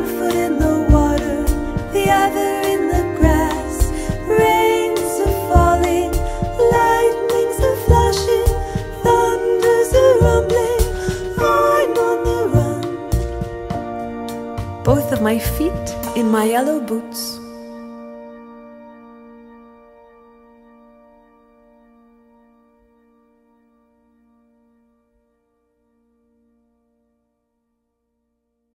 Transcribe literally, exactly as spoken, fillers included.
one foot in the water, the other in the grass. Rains are falling, lightnings are flashing, thunders are rumbling. I'm on the run. Both of my feet in my yellow boots.